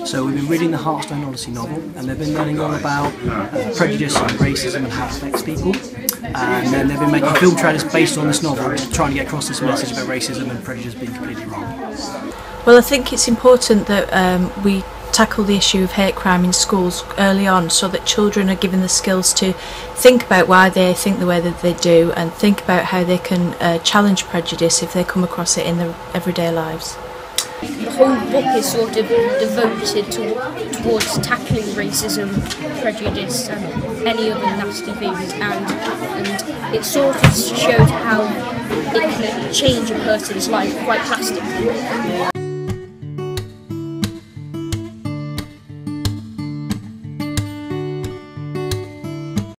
So we've been reading the Heartstone Odyssey novel, and they've been learning all about prejudice and racism and how it affects people. And then they've been making film trailers based on this novel, trying to get across this message about racism and prejudice being completely wrong. Well, I think it's important that we tackle the issue of hate crime in schools early on, so that children are given the skills to think about why they think the way that they do, and think about how they can challenge prejudice if they come across it in their everyday lives. The whole book is sort of devoted towards tackling racism, prejudice and any other nasty things, and it sort of showed how it can change a person's life quite drastically.